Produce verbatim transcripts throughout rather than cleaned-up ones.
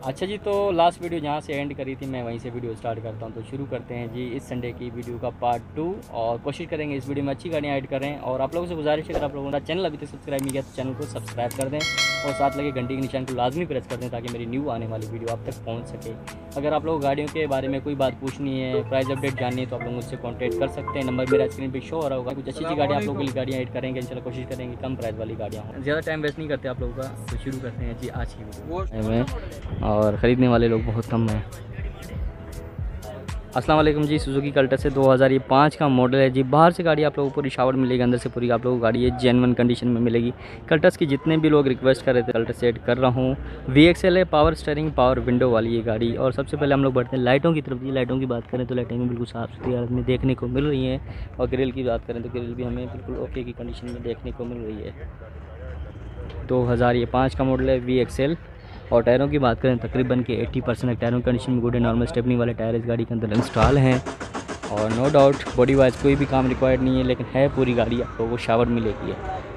अच्छा जी, तो last video जहाँ से एंड करी थी मैं वहीं से वीडियो स्टार्ट करता हूँ। तो शुरू करते हैं जी इस संडे की वीडियो का पार्ट टू, और कोशिश करेंगे इस वीडियो में अच्छी गाड़ियाँ ऐड करें। और आप लोगों से गुजारिश है, अगर आप लोगों का चैनल अभी तक सब्सक्राइब नहीं किया तो चैनल को सब्सक्राइब कर दें और साथ लगे घंटी के निशान को लाजमी प्रेस कर दें ताकि मेरी न्यू आने वाली वीडियो आप तक पहुँच सके। अगर आप लोग गाड़ियों के बारे में कोई बात पूछनी है, प्राइस अपडेट जाननी है, तो आप लोग मुझसे कॉन्टैक्ट कर सकते हैं। नंबर मेरा स्क्रीन पर शो हो रहा होगा। कुछ अच्छी अच्छी गाड़ियाँ आप लोगों के लिए गाड़ियाँ ऐड करेंगे, इंशाल्लाह कोशिश करेंगे कम प्राइस वाली गाड़ियाँ हों। ज़्यादा टाइम वेस्ट नहीं करते आप लोगों का, तो शुरू करते हैं जी आज की वीडियो में। और ख़रीदने वाले लोग बहुत कम है। अस्सलाम वालेकुम जी, सुजुकी कल्टस से दो हज़ार पाँच का मॉडल है जी। बाहर से गाड़ी आप लोगों को पूरी शावर मिलेगी, अंदर से पूरी आप लोगों को गाड़ी है जेन्युइन कंडीशन में मिलेगी। कल्टस की जितने भी लोग रिक्वेस्ट कर रहे थे कल्टस सेट कर रहा हूँ। वी एक्स एल है, पावर स्टीयरिंग पावर विंडो वाली ये गाड़ी। और सबसे पहले हम लोग बढ़ते हैं लाइटों की तरफ जी। लाइटों की बात करें तो लाइटें भी बिल्कुल साफ़ सुथरी हालत में देखने को मिल रही हैं। और ग्रिल की बात करें तो ग्रिल भी हमें बिल्कुल ओके की कंडीशन में देखने को मिल रही है। दो हज़ार पाँच का मॉडल है वी एक्स एल। और टायरों की बात करें तकरीबन के अस्सी परसेंट टायरों कंडीशन में गुड है। नॉर्मल स्टेपनी वाले टायर इस गाड़ी के अंदर इंस्टॉल हैं। और नो डाउट बॉडी वाइज कोई भी काम रिक्वायर्ड नहीं है, लेकिन है पूरी गाड़ी आप लोगों को शावर मिलेगी।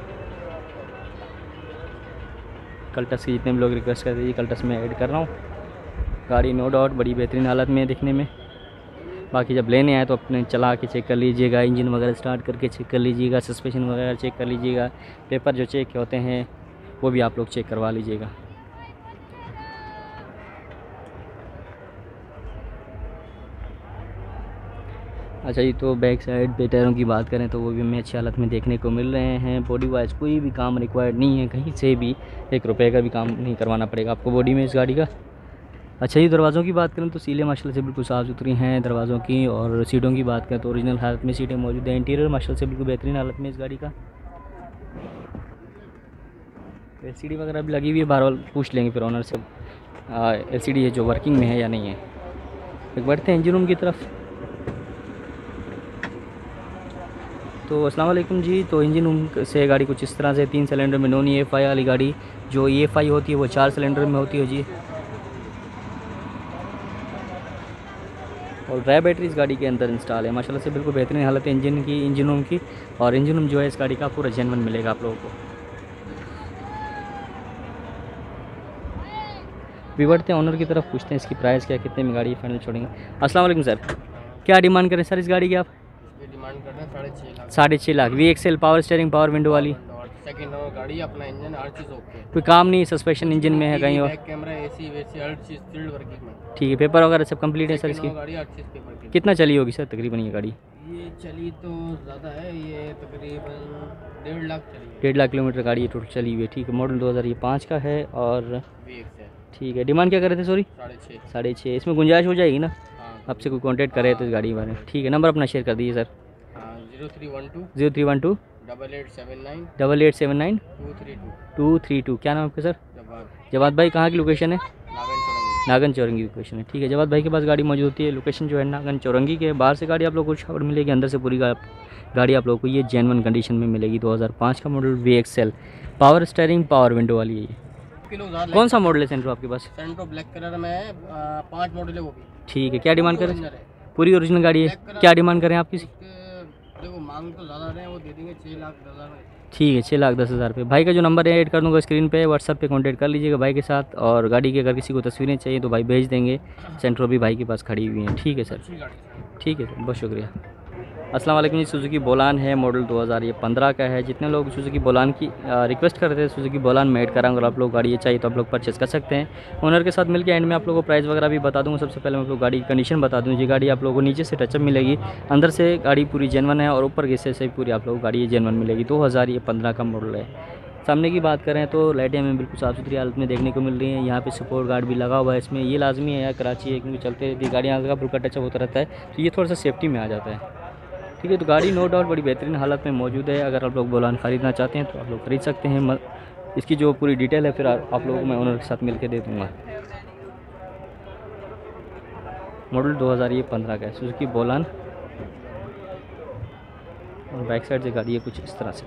कल्टस की जितने भी लोग रिक्वेस्ट करते हैं कल्टस में ऐड कर रहा हूँ। गाड़ी नो डाउट बड़ी बेहतरीन हालत में है दिखने में। बाकी जब लेने आए तो अपने चला के चेक कर लीजिएगा, इंजन वगैरह स्टार्ट करके चेक कर लीजिएगा, सस्पेंशन वगैरह चेक कर लीजिएगा, पेपर जो चेक होते हैं वो भी आप लोग चेक करवा लीजिएगा। अच्छा जी, तो बैक साइड पे टायरों की बात करें तो वो भी हमें अच्छी हालत में देखने को मिल रहे हैं। बॉडी वाइज कोई भी काम रिक्वायर्ड नहीं है, कहीं से भी एक रुपए का भी काम नहीं करवाना पड़ेगा आपको बॉडी में इस गाड़ी का। अच्छा जी, दरवाज़ों की बात करें तो सीलें माशाल्लाह से बिल्कुल साफ़ सुथरी हैं दरवाज़ों की। और सीटों की बात करें तो ओरिजिनल हालत में सीटें मौजूद हैं। इंटीरियर माशाल्लाह से बिल्कुल बेहतरीन हालत में इस गाड़ी का। एल सी डी वगैरह भी लगी हुई है, बार पूछ लेंगे फिर ऑनर से एल सी डी है जो वर्किंग में है या नहीं है। एक बढ़ते हैं इंजन रूम की तरफ। तो अस्सलाम वालेकुम जी, तो इंजन रूम से गाड़ी कुछ इस तरह से तीन सिलेंडर में नॉन ई एफ आई वाली गाड़ी। जो ई एफ आई होती है वो चार सिलेंडर में होती है जी। और ड्राई बैटरी इस गाड़ी के अंदर इंस्टॉल है। माशाल्लाह से बिल्कुल बेहतरीन हालत है इंजन की, इंजन रूम की। और इंजन रूम जो है इस गाड़ी का पूरा जेन्युइन मिलेगा आप लोगों को। भी बढ़ते हैं ऑनर की तरफ, पूछते हैं इसकी प्राइस क्या, कितने में गाड़ी फाइनल छोड़ेंगे। अस्सलाम वालेकुम सर, क्या डिमांड करें सर इस गाड़ी की आप? डिमांड कर रहे हैं साढ़े छः लाख। साढ़े छः lakh V X L power steering power window वाली। सेकंड गाड़ी, अपना इंजन हर चीज़ ओके, कोई काम नहीं, सस्पेंशन इंजन में है कहीं और? बैक कैमरा, एसी वेसी हर चीज़ फील्ड वर्किंग में। ठीक है, पेपर वगैरह सब कंप्लीट है सर इसकी? गाड़ी हर चीज़ पेपर की। कितना चली होगी सर तकरीबन ये गाड़ी? ये चली तो ज़्यादा है, ये तकरीबन डेढ़ लाख चली है। डेढ़ लाख किलोमीटर गाड़ी ये टोटल चली हुई है। ठीक है, मॉडल दो हज़ार पाँच का है। और वी एक्स है। ठीक है, डिमांड क्या कर रहे थे सॉरी? साढ़े छः। साढ़े छः, इसमें गुंजाइश हो जाएगी ना? हाँ, आपसे कोई कॉन्टैक्ट करे तो इस गाड़ी के बारे में। ठीक है, नंबर अपना शेयर कर दीजिए sir. Zero three one two zero three one two double eight seven nine double eight seven nine two three two two three two. क्या नाम आपका सर? जवाब जवाद भाई, कहाँ की लोकेशन है? नागन चौरंगी। नागन चौरंगी लोकेशन है। ठीक है, जवाद भाई के पास गाड़ी मौजूद होती है। लोकेशन जो है नागन चौरंगी के। बाहर से गाड़ी आप लोग को शावर मिलेगी, अंदर से पूरी गाड़ी आप लोगों को ये जेन्युइन कंडीशन में मिलेगी। दो हज़ार पाँच का model V X L, power steering power window वाली है ये। कौन सा मॉडल है सेंट्रो आपके पास? सेंट्रो ब्लैक कलर में है, पाँच मॉडल है वो भी। ठीक है, क्या डिमांड करें? ओरिजिनल है। पूरी ओरिजिनल गाड़ी है। क्या डिमांड करें आप किसी? देखो मांग तो ज़्यादा रहे हैं, वो दे देंगे छः लाख दस हज़ार में। ठीक है, छः लाख दस हज़ार रुपये। भाई का जो नंबर है ऐड कर दूँगा स्क्रीन पे, व्हाट्सअप पे कांटेक्ट कर लीजिएगा भाई के साथ। और गाड़ी की अगर किसी को तस्वीरें चाहिए तो भाई भेज देंगे। सेंट्रो भी भाई के पास खड़ी हुई हैं। ठीक है सर, ठीक है सर, बहुत शुक्रिया। अस्सलाम वालेकुम जी, सुजुकी बोलान है, मॉडल दो हज़ार पंद्रह का है। जितने लोग सुजुकी बोलान की रिक्वेस्ट करते हैं सुजुकी बोलान में ऐड कराऊंगा, अगर आप लोग गाड़ी ये चाहिए तो आप लोग परचेस कर सकते हैं। ओनर के साथ मिलकर एंड में आप लोगों को प्राइस वगैरह भी बता दूँगा। सबसे पहले मैं आप लोग गाड़ी की कंडीशन बता दूँ। ये गाड़ी आप लोगों को नीचे से टचअप मिलेगी, अंदर से गाड़ी पूरी जेन्युइन है और ऊपर के हिस्से से पूरी आप लोगों को गाड़ी जेन्युइन मिलेगी। दो हज़ार पंद्रह का मॉडल है। सामने की बात करें तो लाइटें हमें बिल्कुल साफ़ सुथरी हालत में देखने को मिल रही हैं। यहाँ पे सपोर्ट गार्ड भी लगा हुआ है इसमें। ये लाजमी है यार, कराची है क्योंकि चलते रहती गाड़ियाँ का बिल्कुल टचअप होता रहता है, तो ये थोड़ा सा सेफ्टी में आ जाता है। ठीक है, तो गाड़ी नो डाउट बड़ी बेहतरीन हालत में मौजूद है। अगर आप लोग बोलान ख़रीदना चाहते हैं तो आप लोग ख़रीद सकते हैं। इसकी जो पूरी डिटेल है फिर आप लोगों को मैं ओनर के साथ मिलकर दे दूँगा। मॉडल दो हज़ार पंद्रह का है, सुजुकी बोलान। और बैक साइड से गाड़ी है कुछ इस तरह से।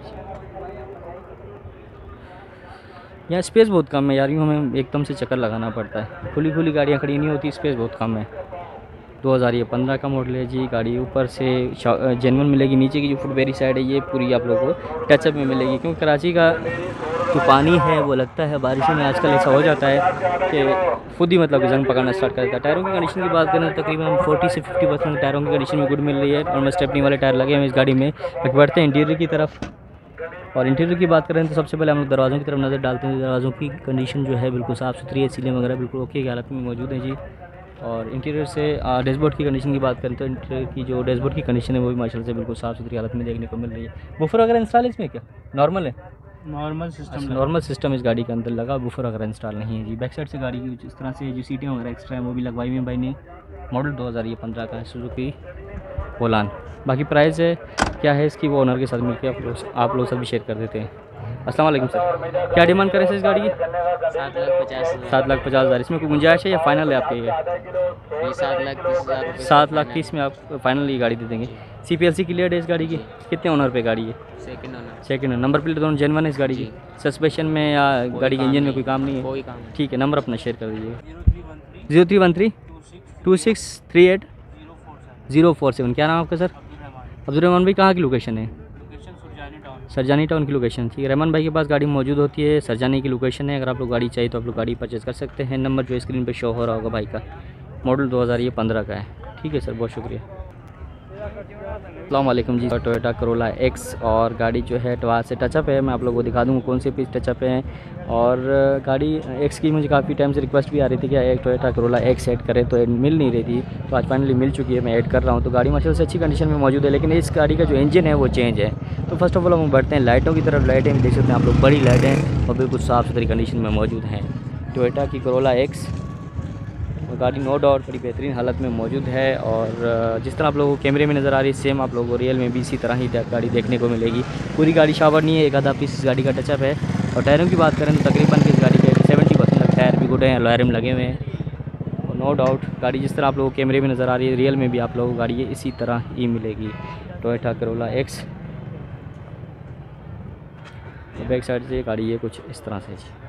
यहाँ स्पेस बहुत कम है यार, यूँ हमें एकदम से चक्कर लगाना पड़ता है। खुली खुली गाड़ियाँ खड़ी नहीं होती, स्पेस बहुत कम है। दो हज़ार पंद्रह का मॉडल है जी। गाड़ी ऊपर से जेन्युइन मिलेगी, नीचे की जो फुटवेरी साइड है ये पूरी आप लोगों को टचअप में मिलेगी, क्योंकि कराची का जो पानी है वो लगता है बारिशों में आजकल ऐसा हो जाता है कि खुद ही मतलब कि जंग पकड़ना स्टार्ट कर देता है। टायरों की कंडीशन की बात करें तो तकरीबन फोर्टी से फिफ्टी परसेंट टायरों की कंडीशन में गुड मिल रही है और स्टेपनी वाले टायर लगे हैं इस गाड़ी में। बाकी बढ़ते हैं इंटीरियर की तरफ। और इंटीरियर की बात करें तो सबसे पहले हम लोग दरवाज़ों की तरफ नज़र डालते हैं। दरवाज़ों की कंडीशन जो है बिल्कुल साफ़ सुथरी है, सीलें वगैरह बिल्कुल ओके की हालत में मौजूद है जी। और इंटीरियर से डैशबोर्ड की कंडीशन की बात करें तो इंटीरियर की जो डैशबोर्ड की कंडीशन है वो भी माशाल्लाह से बिल्कुल साफ़ सुथरी हालत में देखने को मिल रही है। बूफर वगैरह इंस्टॉल है इसमें क्या नॉर्मल है? नॉर्मल सिस्टम नॉर्मल सिस्टम इस गाड़ी के अंदर लगा, बूफर वगैरह इंस्टॉल नहीं है जी। बैक साइड से गाड़ी की जिस तरह से जो सीटें वगैरह एक्स्ट्रा हैं वो भी लगवाई हुई हैं भाई ने। मॉडल दो हज़ार ये पंद्रह का है, सुजुकी पोलान। बाकी प्राइस है क्या है इसकी वो ओनर के साथ मिलकर आप लोग आप लोग सभी शेयर कर देते हैं। अस्सलाम वालेकुम सर, क्या डिमांड करें सर इस गाड़ी की? सात लाख पचास सात लाख पचास हज़ार। इसमें कोई गुंजाइश है या फाइनल है आपके? ये ये सात लाख तीस हज़ार सात लाख तीस में आप फाइनल ये गाड़ी दे देंगे। C P L C clear है इस गाड़ी की? कितने ओनर पे गाड़ी है? Second owner. सेकंड है। नंबर प्लेट दोनों जेनवन है इस गाड़ी की? सस्पेंशन में या गाड़ी के इंजन में कोई काम नहीं है? कोई काम ठीक है, नंबर अपना शेयर कर दीजिए। Zero three one three two six three eight zero four seven. क्या नाम आपका सर? अब्दुलरहमान भाई, कहाँ की लोकेशन है? सरजानी टाउन की लोकेशन। ठीक है, रहमान भाई के पास गाड़ी मौजूद होती है, सरजानी की लोकेशन है। अगर आप लोग गाड़ी चाहिए तो आप लोग गाड़ी परचेज़ कर सकते हैं। नंबर जो स्क्रीन पे शो हो रहा होगा भाई का। मॉडल दो हज़ार ये पंद्रह का है। ठीक है सर, बहुत शुक्रिया। अस्सलाम वालेकुम जी। टोयोटा करोला एक्स और गाड़ी जो है टवा से टचअप है। मैं आप लोगों को दिखा दूँगा कौन से पीस टचअप हैं। और गाड़ी एक्स की मुझे काफ़ी टाइम से रिक्वेस्ट भी आ रही थी कि एक टोयोटा करोला एक्स ऐड करें, तो मिल नहीं रही थी, तो आज फाइनली मिल चुकी है। मैं ऐड कर रहा हूँ, तो गाड़ी माशाल्लाह से अच्छी कंडीशन में मौजूद है। लेकिन इस गाड़ी का जो इंजन है वो चेंज है। तो फर्स्ट ऑफ ऑल हम बढ़ते हैं लाइटों की तरफ। लाइटें देख सकते हैं आप लोग, बड़ी लाइटें और बिल्कुल साफ़ सुथरी कंडीशन में मौजूद हैं। टोयोटा की करोला एक्स गाड़ी नो डाउट बड़ी बेहतरीन हालत में मौजूद है। और जिस तरह आप लोगों को कैमरे में नज़र आ रही है सेम आप लोगों को रियल में भी इसी तरह ही गाड़ी देखने को मिलेगी। पूरी गाड़ी शावर नहीं है, एक आधा पीस इस गाड़ी का टचअप है। और टायरों की बात करें तो तकरीबन इस गाड़ी के सेवेंटी परसेंट टायर भी गुड हैं, अलॉय लगे हुए हैं। और नो डाउट गाड़ी जिस तरह आप लोगों को कैमरे में नज़र आ रही है रियल में भी आप लोगों को गाड़ी ये इसी तरह ही मिलेगी। Toyota Corolla X. Back side से गाड़ी ये कुछ इस तरह से जी।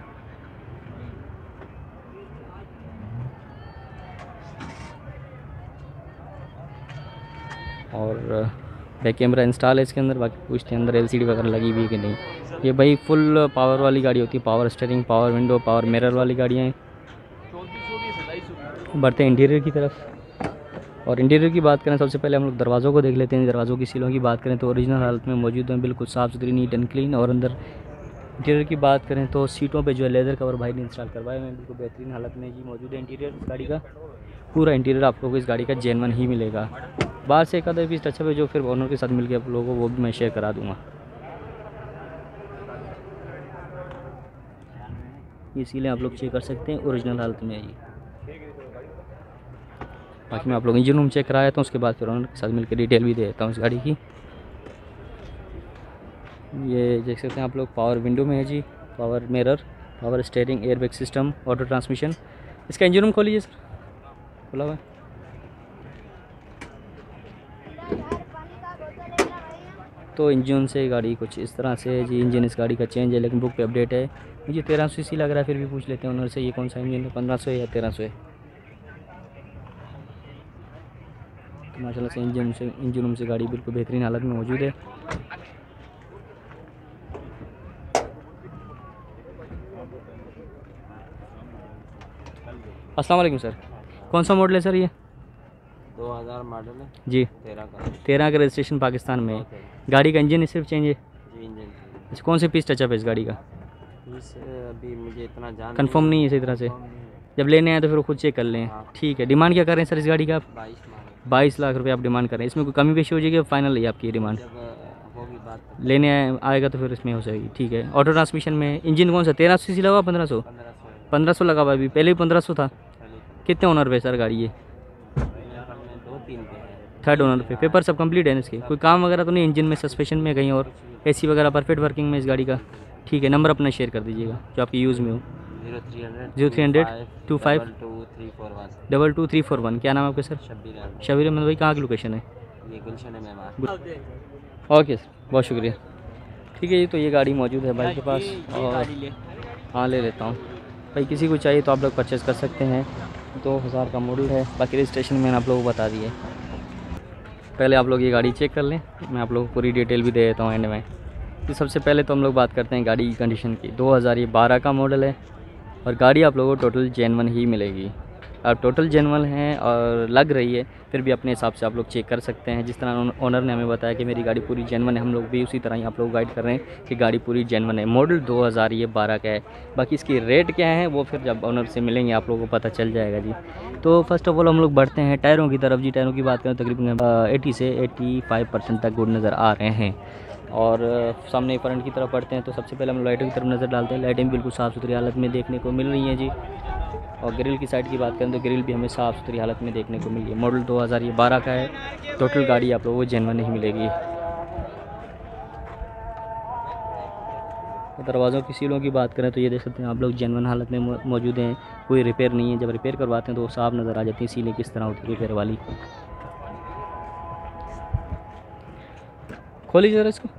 और बैक कैमरा इंस्टॉल है इसके अंदर। बाकी पूछते हैं अंदर एलसीडी वगैरह लगी हुई है कि नहीं। ये भाई फुल पावर वाली गाड़ी होती है, power steering, power window, power mirror वाली गाड़ियाँ हैं। बढ़ते हैं इंटीरियर की तरफ। और इंटीरियर की बात करें सबसे पहले हम लोग दरवाज़ों को देख लेते हैं। दरवाज़ों की सीलों की बात करें तो ओरिजिनल हालत में मौजूद हैं, बिल्कुल साफ़ सुथरी, नीट एंड क्लीन। और अंदर इंटीरियर की बात करें तो सीटों पे जो है लेदर कवर भाई ने इंस्टॉल करवाए हुए हैं, बिल्कुल बेहतरीन हालत में जी मौजूद है। इंटीरियर गाड़ी का पूरा इंटीरियर आप लोगों को इस गाड़ी का जेन्युइन ही मिलेगा। बाहर से एक आधा पीस टचअप है जो फिर ओनर के साथ मिलकर आप लोगों को वो भी मैं शेयर करा दूँगा। ये सीलें आप लोग चेक कर सकते हैं, ओरिजिनल हालत में है ये। बाकी मैं आप लोग इंजन रूम चेक कराया था, उसके बाद फिर ओनर के साथ मिलकर डिटेल भी दे देता हूँ इस गाड़ी की। ये देख सकते हैं आप लोग, पावर विंडो में है जी, power mirror, power steering, airbag system, auto transmission. इसका इंजन रूम खोलिए सर, खुला हुआ है। तो इंजन से गाड़ी कुछ इस तरह से है जी। इंजन इस गाड़ी का चेंज है लेकिन बुक पे अपडेट है। मुझे तेरह सौ सी लग रहा है, फिर भी पूछ लेते हैं ओनर से ये कौन सा इंजन है, पंद्रह सौ है या तेरह सौ है। तो माशाल्लाह से इंजन से इंजन रूम से गाड़ी बिल्कुल बेहतरीन हालत में मौजूद है। अस्सलाम वालेकुम सर, कौन सा मॉडल है सर ये? दो हज़ार मॉडल है जी, तेरह का। तेरह का रजिस्ट्रेशन पाकिस्तान में है। गाड़ी का इंजन सिर्फ चेंज है जी, इंजन अच्छा, कौन से पीस टचअप है इस गाड़ी का? इस अभी मुझे इतना जान कंफर्म नहीं है इसी तरह से, जब लेने आए तो फिर खुद चेक कर लें। ठीक है, डिमांड क्या कर रहे हैं सर इस गाड़ी का आप? बाईस मांगे। बाईस लाख रुपए आप डिमांड कर रहे हैं। इसमें कोई कमी पेशी हो जाएगी, फाइनल है आपकी डिमांड? जब होगी बात तो लेने आए आएगा तो फिर इसमें हो जाएगी। ठीक है, ऑटो ट्रांसमिशन में इंजन कौन सा, तेरह सौ सी लगा, पंद्रह सौ पंद्रह सौ पंद्रह सौ लगा हुआ अभी, पहले भी पंद्रह सौ था। पहले कितने ओनर पे सर गाड़ी ये? दो तीन पे है। थर्ड ओनर पे। पेपर सब कंप्लीट है ना इसके? कोई काम वगैरह तो नहीं इंजन में, सस्पेंशन में कहीं और, एसी वगैरह परफेक्ट वर्किंग में इस गाड़ी का? ठीक है, नंबर अपना शेयर कर दीजिएगा जो आपकी यूज़ में हो। Zero three hundred zero three hundred two five two three four one double two three four one. क्या नाम है आपका सर? शब्बीर अहमद। शबीर अहमद भाई, कहाँ की लोकेशन है? ये गुलशन है मेहमान। ओके सर, बहुत शुक्रिया। ठीक है जी, तो ये गाड़ी मौजूद है भाई के पास और हाँ ले लेता हूँ भाई। किसी को चाहिए तो आप लोग परचेज़ कर सकते हैं। दो हज़ार का मॉडल है। बाकी रजिस्ट्रेशन मैंने आप लोगों को बता दी है। पहले आप लोग ये गाड़ी चेक कर लें, मैं आप लोगों को पूरी डिटेल भी दे देता हूँ एंड में। तो सबसे पहले तो हम लोग बात करते हैं गाड़ी की कंडीशन की। दो हज़ार बारह का मॉडल है और गाड़ी आप लोगों को टोटल जेनवन ही मिलेगी। अब टोटल जेनवन है और लग रही है, फिर भी अपने हिसाब से आप लोग चेक कर सकते हैं। जिस तरह ओनर ने हमें बताया कि मेरी गाड़ी पूरी जेनवन है, हम लोग भी उसी तरह ही आप लोग गाइड कर रहे हैं कि गाड़ी पूरी जेनवन है। मॉडल दो हज़ार बारह का है। बाकी इसकी रेट क्या है वो फिर जब ओनर से मिलेंगे आप लोगों को पता चल जाएगा जी। तो फर्स्ट ऑफ ऑल हम लोग बढ़ते हैं टायरों की तरफ जी। टायरों की बात करें तकरीबन एटी से एटी फाइव परसेंट तक गुड नज़र आ रहे हैं। और सामने फ्रंट की तरफ बढ़ते हैं तो सबसे पहले हम लाइटों की तरफ नज़र डालते हैं। लाइटें बिल्कुल साफ़ सुथरी हालत में देखने को मिल रही हैं जी। और ग्रिल की साइड की बात करें तो ग्रिल भी हमें साफ़ सुथरी हालत में देखने को मिली है। मॉडल दो हज़ार बारह का है। टोटल गाड़ी आप लोगों को जेनवन नहीं मिलेगी। दरवाज़ों की सीलों की बात करें तो ये देख सकते हैं आप लोग जेनवन हालत में मौजूद हैं, कोई रिपेयर नहीं है। जब रिपेयर करवाते हैं तो वो साफ़ नज़र आ जाती है सीलें किस तरह होती है रिपेयर वाली। खोली जरा इसको।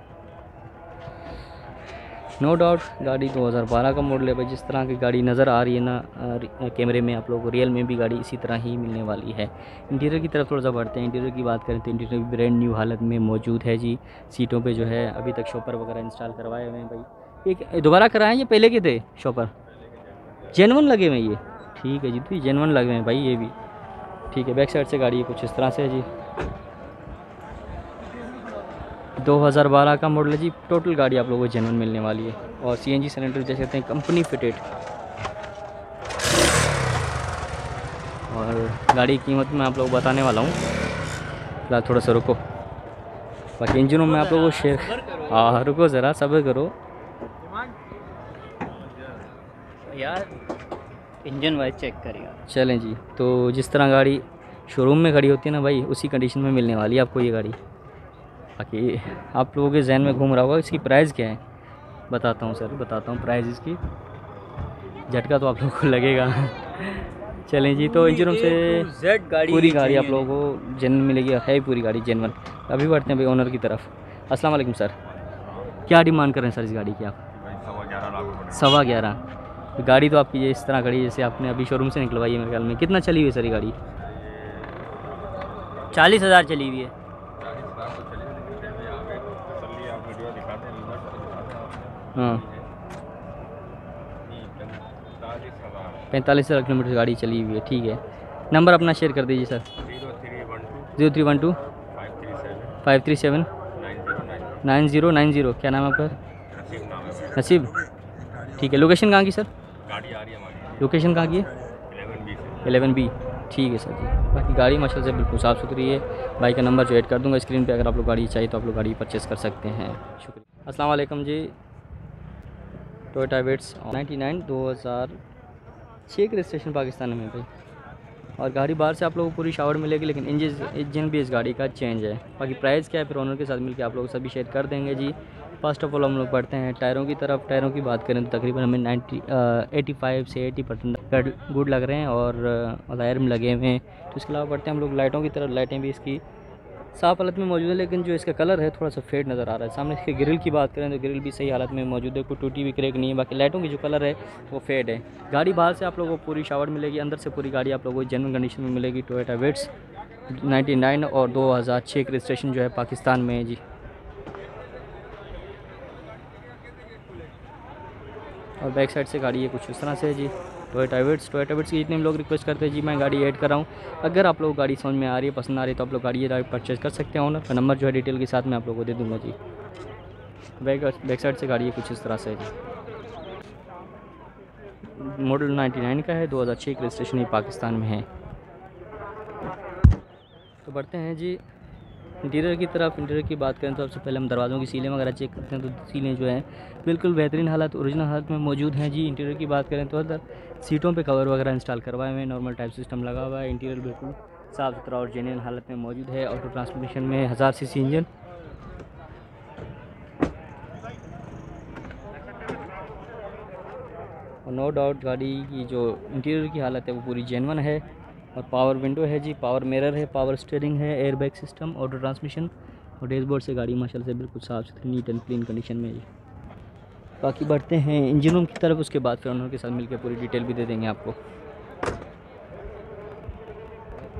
नो डाउट गाड़ी दो हज़ार बारह का मॉडल है भाई। जिस तरह की गाड़ी नज़र आ रही है ना कैमरे में आप लोगों को, रियल में भी गाड़ी इसी तरह ही मिलने वाली है। इंटीरियर की तरफ थोड़ा सा बढ़ते हैं। इंटीरियर की बात करें तो इंटीरियर ब्रांड न्यू हालत में मौजूद है जी। सीटों पे जो है अभी तक शॉपर वगैरह इंस्टॉल करवाए हुए हैं भाई। एक दोबारा कराएं ये पहले के थे शॉपर? जेनवन लगे हुए ये, ठीक है जी। तो ये जेनवन लगे हुए हैं भाई ये भी, ठीक है। बैक साइड से गाड़ी कुछ इस तरह से है जी। दो हज़ार बारह का मॉडल है जी। टोटल गाड़ी आप लोगों को जेनवन मिलने वाली है। और सीएनजी सिलेंडर देख सकते हैं कंपनी फिटेड। और गाड़ी की कीमत मैं आप लोगों को बताने वाला हूँ, फिलहाल थोड़ा सा रुको। बाकी इंजनों में आप लोगों को शेयर, हाँ रुको ज़रा सब्र करो यार, इंजन वाइज चेक करिए। चलें जी। तो जिस तरह गाड़ी शोरूम में खड़ी होती है ना भाई, उसी कंडीशन में मिलने वाली है आपको ये गाड़ी। बाकी आप लोगों के जहन में घूम रहा होगा इसकी प्राइस क्या है, बताता हूँ सर, बताता हूँ प्राइस इसकी। झटका तो आप लोगों को लगेगा। चलें जी। तो इंजन से जेड गाड़ी पूरी गाड़ी आप लोगों को जेनवन मिलेगी, है पूरी गाड़ी जेनवन। अभी बढ़ते हैं भाई ओनर की तरफ। अस्सलाम वालेकुम सर, क्या डिमांड कर रहे हैं सर इस गाड़ी की आप? सवा ग्यारह। तो गाड़ी तो आपकी ये इस तरह खड़ी है जैसे आपने अभी शोरूम से निकलवाई है मेरे ख्याल में। कितना चली हुई है सर ये गाड़ी? चालीस हज़ार चली हुई है। हाँ, पैंतालीस हज़ार किलोमीटर गाड़ी चली हुई है, ठीक है। नंबर अपना शेयर कर दीजिए sir. Zero three one two five three seven nine zero nine zero. क्या नाम है आपका? नसीब, ठीक है। लोकेशन कहाँ की सर? गाड़ी आ रही है हमारी, लोकेशन कहाँ की है? इलेवन बी से। इलेवन बी, ठीक है सर जी। बाकी गाड़ी माशाल्लाह से बिल्कुल साफ़ सुथरी है। बाइक का नंबर जो ऐड कर दूंगा स्क्रीन पे। अगर आप लोग गाड़ी चाहिए तो आप लोग गाड़ी परचेज़ कर सकते हैं। शुक्रिया। अस्सलाम वालेकुम जी। टोयोटा वेट्स नाइन्टी नाइन दो हज़ार छः के रजिस्ट्रेशन पाकिस्तान में भाई। और गाड़ी बाहर से आप लोगों को पूरी शावर मिलेगी, लेकिन इंजन इंजन भी इस गाड़ी का चेंज है। बाकी प्राइस क्या है फिर ओनर के साथ मिलकर आप लोग सभी शेयर कर देंगे जी। फर्स्ट ऑफ ऑल हम लोग बढ़ते हैं टायरों की तरफ। टायरों की बात करें तो तकरीबन हमें नाइन्टी एटी फाइव से एटी परसेंट गुड लग रहे हैं और टायर में लगे हुए हैं। तो इसके अलावा बढ़ते हैं हम लोग लाइटों की तरफ। लाइटें भी इसकी साफ़ हालत में मौजूद है, लेकिन जो इसका कलर है थोड़ा सा फेड नज़र आ रहा है। सामने इसके ग्रिल की बात करें तो ग्रिल भी सही हालत में मौजूद है, कोई टूटी भी क्रैक नहीं है। बाकी लाइटों की जो कलर है वो फेड है। गाड़ी बाहर से आप लोगों को पूरी शावर मिलेगी, अंदर से पूरी गाड़ी आप लोगों को जेन्युइन कंडीशन में मिलेगी। टोयोटा वेट्स नाइन्टी नाइन और दो हज़ार छः का रजिस्ट्रेशन जो है पाकिस्तान में है जी। और बैक साइड से गाड़ी है कुछ इस तरह से है जी। टोयोटा वेट्स टोयोटा वेट्स की जितने लोग रिक्वेस्ट करते हैं जी मैं गाड़ी ऐड कर रहा हूँ। अगर आप लोग गाड़ी समझ में आ रही है, पसंद आ रही है, तो आप लोग गाड़ी ये परचेज़ कर सकते हैं। ओनर का नंबर जो है डिटेल के साथ मैं आप लोगों को दे दूँगा जी। बैक बैक साइड से गाड़ी है कुछ इस तरह से है जी। मॉडल नाइन्टी नाइन का है, दो हज़ार छः का रजिस्ट्रेशन ही पाकिस्तान में है। तो बढ़ते हैं जी इंटीरियर की तरफ। इंटीरियर की बात करें तो सबसे पहले हम दरवाज़ों की सीलें वगैरह चेक करते हैं। तो सीलें जो हैं बिल्कुल बेहतरीन हालत, ओरिजिनल हालत में मौजूद हैं जी। इंटीरियर की बात करें तो अंदर सीटों पे कवर वगैरह इंस्टॉल करवाए हुए हैं, नॉर्मल टाइप सिस्टम लगा हुआ है। इंटीरियर बिल्कुल साफ़ सुथरा और जेन्युइन हालत में मौजूद है। ऑटो ट्रांसमिशन में हज़ार सी सी इंजन। और नो डाउट गाड़ी की जो इंटीरियर की हालत है वो पूरी जेन्युइन है। और पावर विंडो है जी, पावर मिरर है, पावर स्टीयरिंग है, एयरबैग सिस्टम, ऑटो ट्रांसमिशन और डैशबोर्ड से गाड़ी माशाल्लाह से बिल्कुल साफ़ सुथरी नीट एंड क्लीन कंडीशन में है जी। बाकी बढ़ते हैं इंजनों की तरफ, उसके बाद फिर ओनर के साथ मिलकर पूरी डिटेल भी दे देंगे आपको।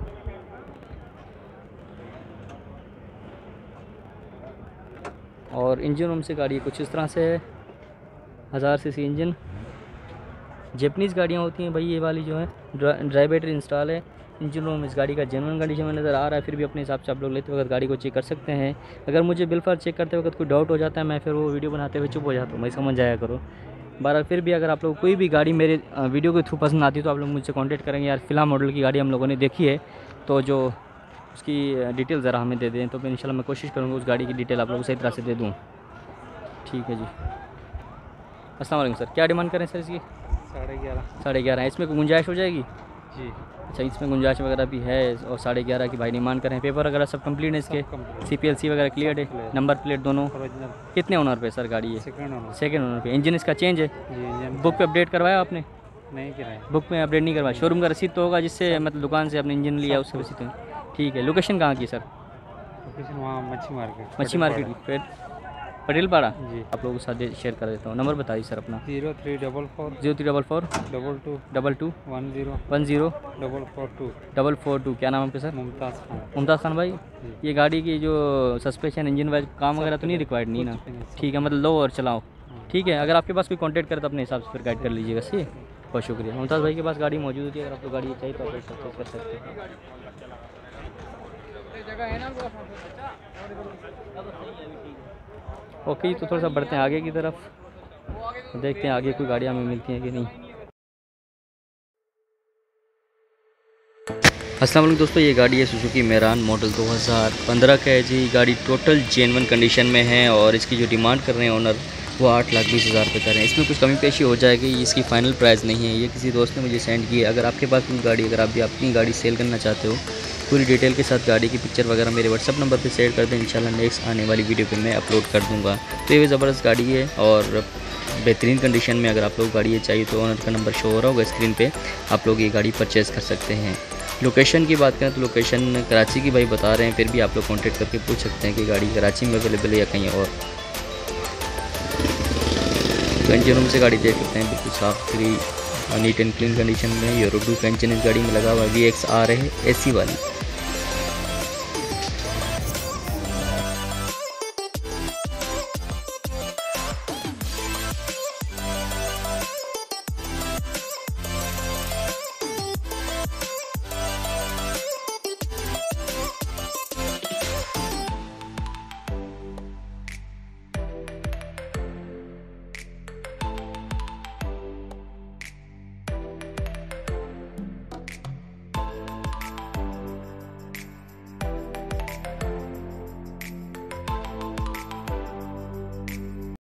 और और इंजन रूम से गाड़ी कुछ इस तरह से है, हज़ार सी सी इंजन। जैपनीज़ गाड़ियाँ होती हैं भाई ये वाली जो है, ड्राई बैटरी इंस्टॉल है। इंजन रूम इस गाड़ी का जेन्युइन कंडीशन में नज़र आ रहा है, फिर भी अपने हिसाब से आप लोग लेते वक्त गाड़ी को चेक कर सकते हैं। अगर मुझे बिल पर चेक करते वक्त कोई डाउट हो जाता है, मैं फिर वो वीडियो बनाते हुए चुप हो जाता हूँ, मैं समझ जाया करो। बहरहाल फिर भी अगर आप लोग कोई भी गाड़ी मेरे वीडियो के थ्रू पसंद आती है तो आप लोग मुझसे कांटेक्ट करेंगे। यार फिलहाल मॉडल की गाड़ी हम लोगों ने देखी है, तो जो उसकी डिटेल ज़रा हमें दे दें, तो फिर इंशाल्लाह मैं कोशिश करूँगा उस गाड़ी की डिटेल आप लोगों को सही तरह से दे दूँ। ठीक है जी। अस्सलाम वालेकुम सर, क्या डिमांड करें सर इसकी? साढ़े ग्यारह। साढ़े ग्यारह। इसमें कोई गुंजाइश हो जाएगी? जी। अच्छा, इसमें गुंजाइश वगैरह भी है और साढ़े ग्यारह की भाई डिमांड करें। पेपर वगैरह सब कंप्लीट है इसके? सी पी एल सी वगैरह क्लियर है? नंबर प्लेट दोनों? कितने ओनर पे सर गाड़ी है? Second owner. सेकंड ओनर पे। इंजन इसका चेंज है? जी इंजन बुक पे अपडेट करवाया आपने? नहीं कराया। बुक में अपडेट नहीं करवाया। शोरूम का रसीद तो होगा जिससे मतलब दुकान से आपने इंजन लिया उसका रसीद? ठीक है। लोकेशन कहाँ की सर? लोकेशन वहाँ मच्छी मार्केट। मच्छी मार्केट की फिर पटेल पाड़ा जी। आप लोगों के साथ शेयर कर देता हूँ। नंबर बताइए सर अपना। Zero three double four zero three double four double two double two one zero one zero double four two double four two. क्या नाम है आपका सर? मुमताज़ खान। मुमताज़ खान भाई। ये गाड़ी की जो सस्पेंशन इंजन वाइज काम वगैरह तो नहीं रिक्वायर्ड नहीं ना? ठीक है, मतलब लो और चलाओ। ठीक है, अगर आपके पास कोई कांटेक्ट करे तो अपने हिसाब से फिर गाइड कर लीजिएगा। सही, बहुत शुक्रिया। मुमताज़ भाई के पास गाड़ी मौजूद होती है, अगर आपको गाड़ी चाहिए तो आप लोग कर सकते हैं। ओके, तो थोड़ा सा बढ़ते हैं आगे की तरफ, देखते हैं आगे कोई गाड़ियाँ हमें मिलती हैं कि नहीं। अस्सलाम वालेकुम दोस्तों, ये गाड़ी है सुजुकी मेरान मॉडल दो हज़ार पंद्रह का है जी। गाड़ी टोटल जेन्युइन कंडीशन में है और इसकी जो डिमांड कर रहे हैं ओनर वो आठ लाख बीस हज़ार रुपये कर रहे हैं। इसमें कुछ कमी पेशी हो जाएगी, इसकी फ़ाइनल प्राइस नहीं है। ये किसी दोस्त ने मुझे सेंड की है। अगर आपके पास कोई गाड़ी, अगर आप भी अपनी गाड़ी सेल करना चाहते हो, पूरी डिटेल के साथ गाड़ी की पिक्चर वगैरह मेरे व्हाट्सअप नंबर पे शेयर कर दें। इंशाल्लाह नेक्स्ट आने वाली वीडियो पे मैं अपलोड कर दूँगा। तो ये ज़बरदस्त गाड़ी है और बेहतरीन कंडीशन में। अगर आप लोग गाड़ी चाहिए तो ओनर का नंबर शो हो रहा होगा स्क्रीन पे, आप लोग ये गाड़ी परचेज़ कर सकते हैं। लोकेशन की बात करें तो लोकेशन कराची की भाई बता रहे हैं, फिर भी आप लोग कॉन्टेक्ट करके पूछ सकते हैं कि गाड़ी कराची में अवेलेबल है या कहीं और। तो इंजन रूम से गाड़ी देख सकते हैं, बिल्कुल साफ सुथरी नीट एंड क्लीन कंडीशन में। यूरो टू का इंजन इस गाड़ी में लगा हुआ है। वी एक्स आर है ए सी वाली।